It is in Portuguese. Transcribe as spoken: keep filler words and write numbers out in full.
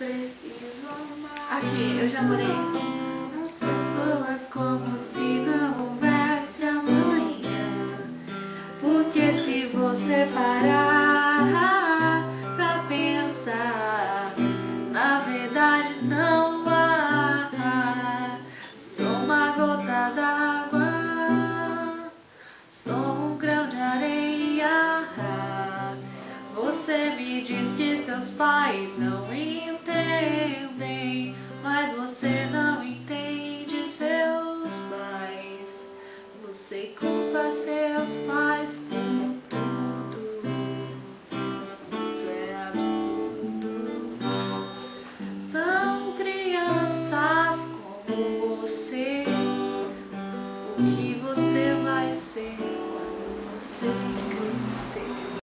preciso amar. Aqui, eu já morei. As pessoas como se não houvesse amanhã. Porque se você parar pra pensar, na verdade não há. Sou uma gota d'água, sou um grão de areia. Você me diz que seus pais não entendem, mas você não entende seus pais. Você culpa seus pais